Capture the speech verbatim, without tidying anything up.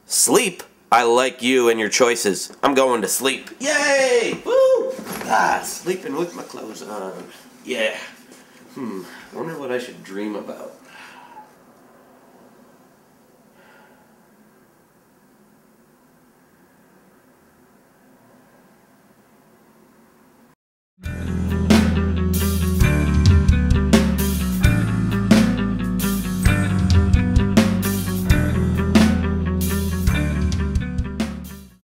Sleep? I like you and your choices. I'm going to sleep. Yay! Woo! Ah, sleeping with my clothes on. Yeah. Hmm. I wonder what I should dream about.